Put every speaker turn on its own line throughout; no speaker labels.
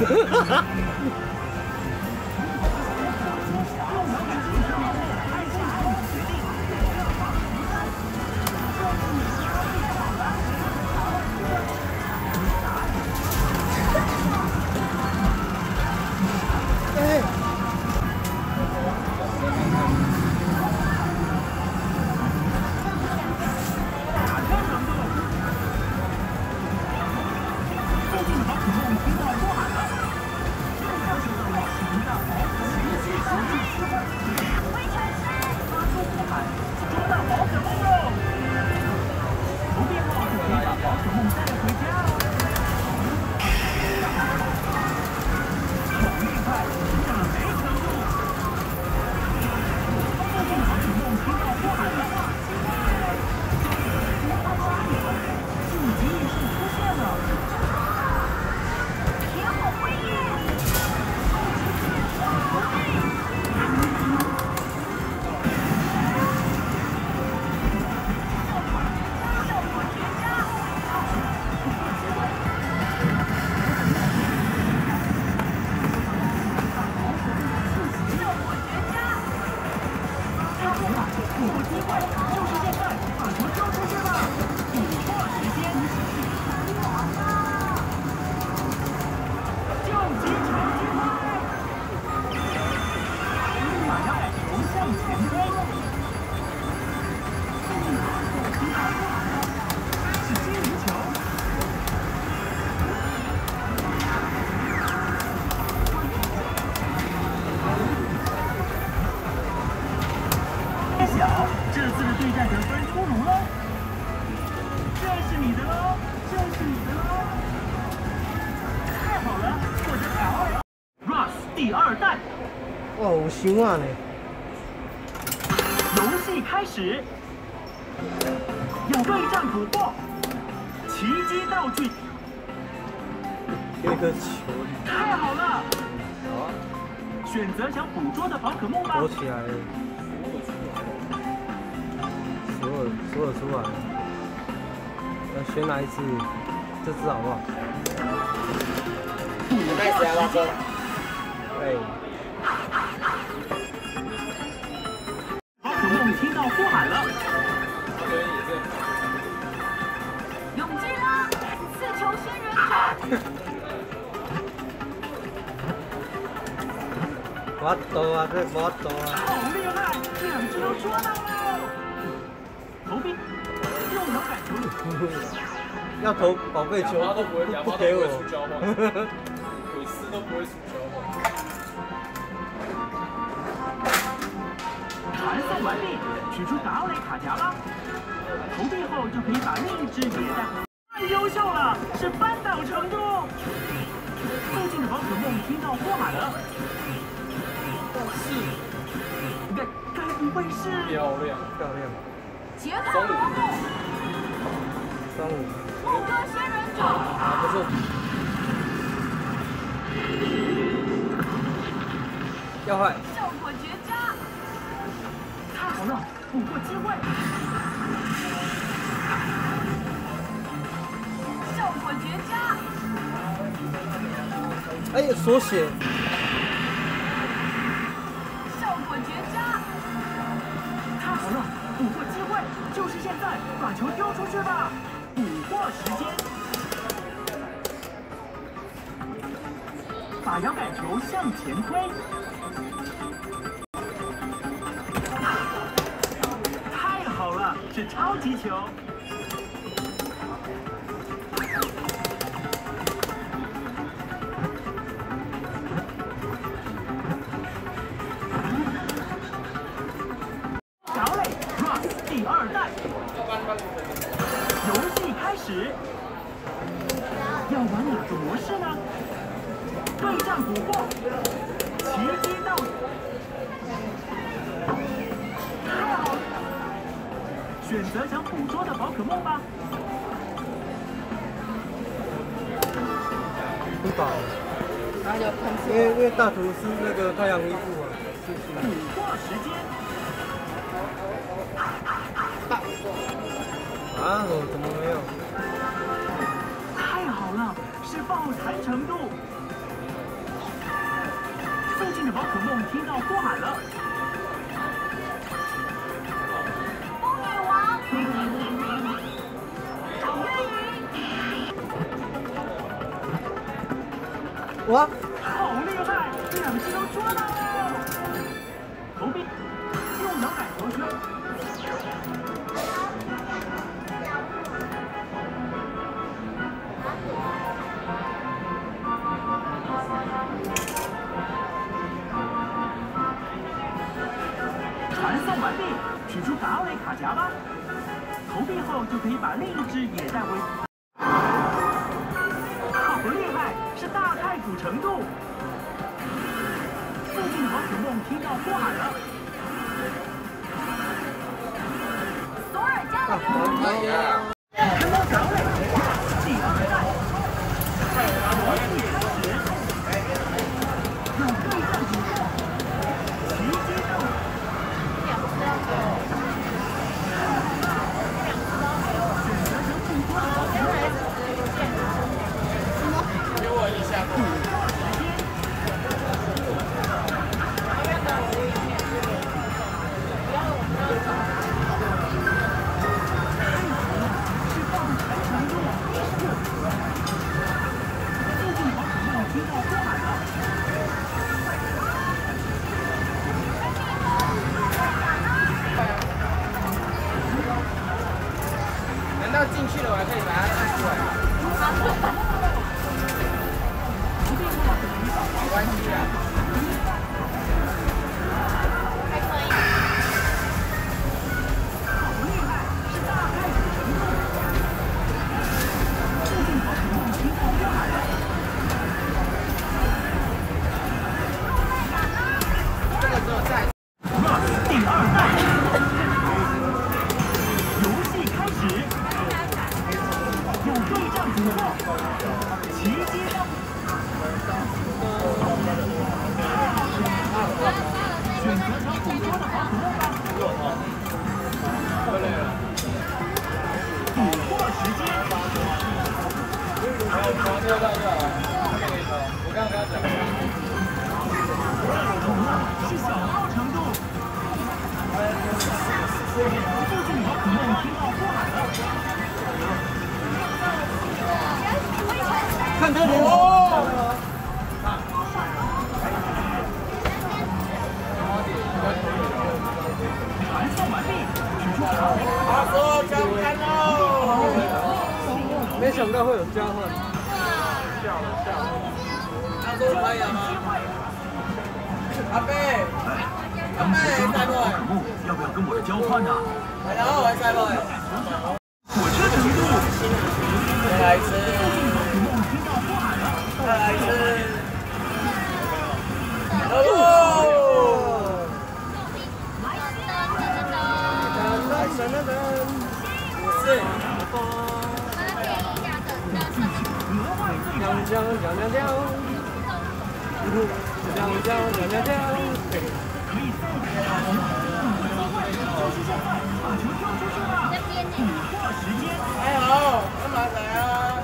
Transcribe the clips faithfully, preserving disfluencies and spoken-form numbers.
哇，有伤啊呢！
游戏开始，要对战捕获，奇迹道具。
有一个球。
太好了！
好啊。
选择想捕捉的宝可梦吧。
躲起来了。所有所有出来了。要选哪一只？这只好不好？
开始啊，老哥。
对。
宝可梦听到呼喊了，
永基了，四球仙人掌。
我躲啊，这我躲啊！
好厉害，两只都捉到了。投币，用能感球。
要投宝贝球，
都不会，
不给我。
鬼丝都不会出交换。
传送完毕，取出达奥雷卡夹吧。投币后就可以把另一只也带。太优秀了，是扳倒程度。附近的宝可梦听到呼喊了，
是，
该该不会是？
漂亮
漂亮。
杰克罗姆，
三五。
副歌仙人掌。
啊，不是。要坏。
效果绝佳。
太好了，捕获机会！
效果绝佳！
哎呀，缩写！
效果绝佳！
太好了，捕获机会就是现在，把球丢出去吧！捕获时间，把摇杆球向前推。 是超级球，堡垒 Ross 第二代，游戏开始，要玩哪个模式呢？对战捕获，奇迹道具。 选择想捕捉的宝可梦吧。
不倒。
然后就喷出。
因为因为大图是那个太阳衣服啊。
捕获时间。
啊？怎么没有？
太好了，是爆弹程度。 附近的宝可梦听到呼喊了。
风女王，长月鱼，
哇！
好厉害，两只都抓到了！投币，用摇杆投球。传送完毕，取出达维卡夹吧。投币后就可以把另一只也带回。好厉害，是大太古程度。附近的宝可梦听到呼喊了。
索尔加
啊，
油！
好呀！
看到达维，第二代。游戏开始，用对战组奇迹任务。
给我一下过。难道进去了我还可以把它按出来？没关系啊。这个只有在。
第二代，游戏开始，有对战组合，奇迹任务。选择条捕捉的宝可梦吧。捕获时间。
我刚刚跟他讲。
是小号程度。附近宝可梦听到呼喊了。
看这里
哦！
传送完毕，取出卡位。
他说交换喽！
没想到会有交换。
笑了笑了。他说可以了吗？阿贝，阿贝在不？
宝可梦要不要跟我的交换呢？
然后我在不？
火车程度。
再来一次。
宝可梦听到呼喊了。
再来一次。哦！
噔噔噔！
是。
锵锵锵锵锵！锵锵锵锵锵！
可以再打球，就是现在，把球丢出去吧。捕获时间。
还好，干嘛来啊？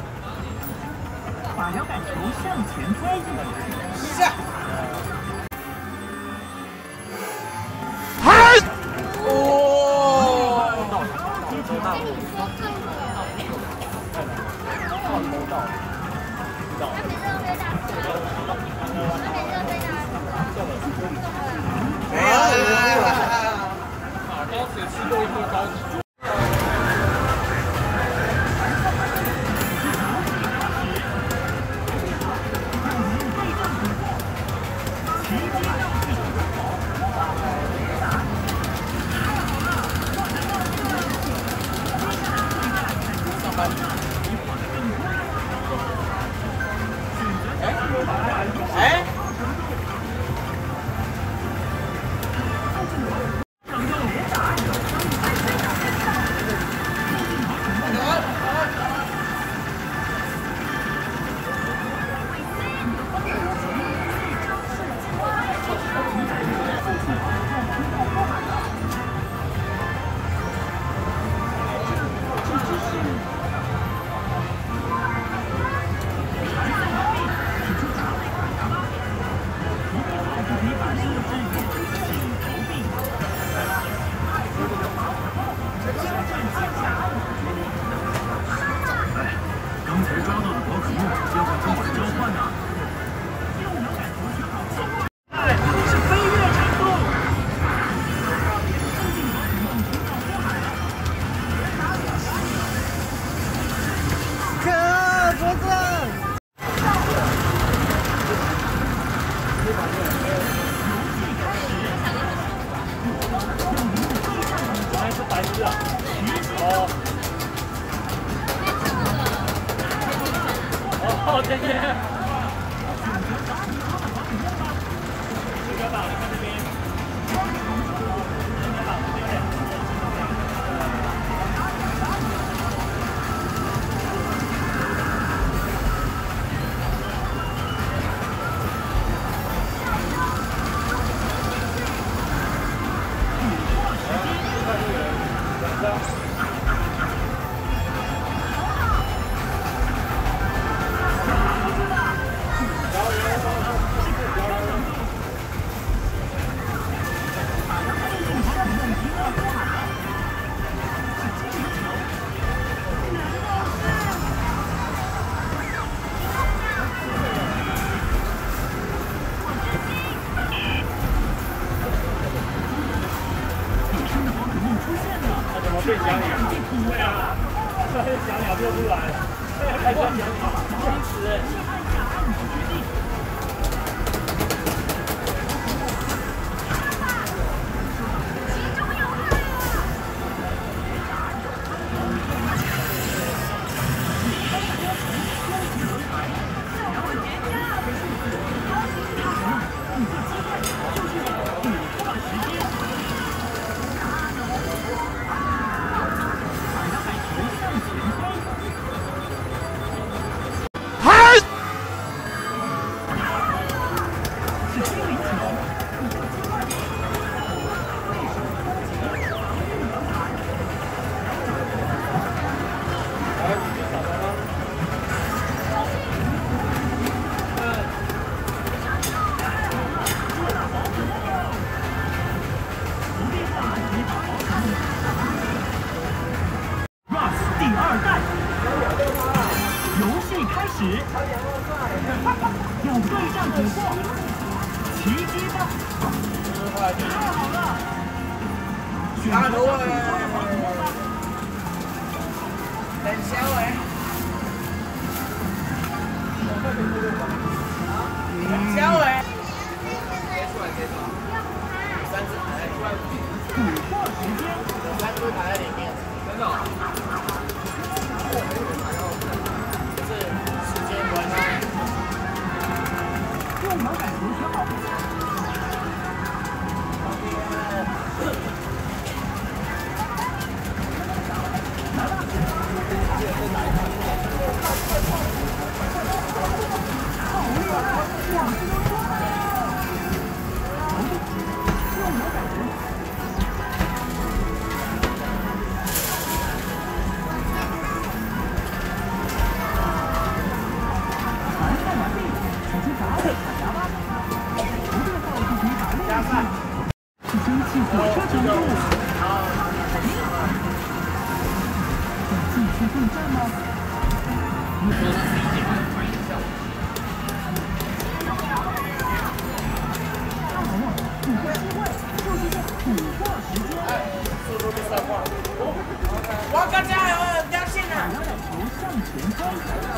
把摇杆球向前推。
下。嗨！哦！
接球到。
没有啦！马高只吃过一颗高级。哎。 哦，天天。这个吧，你看这边。 对小鸟，对啊，小鸟就出来了，还是小鸟，真实。要对战捕获，奇迹吧！太好了！选择捕获的好捕获吧。 等小伟。小伟。三只排在外面。
捕获时间。
三只排在里面。真的、哦。就是时间关系。
用毛感球挑。蒸汽火车程度，要继续对战吗？太好了，捕获机会就是这捕获时间。
速度比赛快！我刚才有掉线了。
海洋奶球向前冲。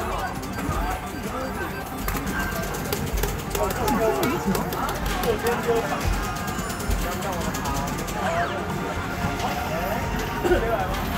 进球！
右边就跑。 这个来吗？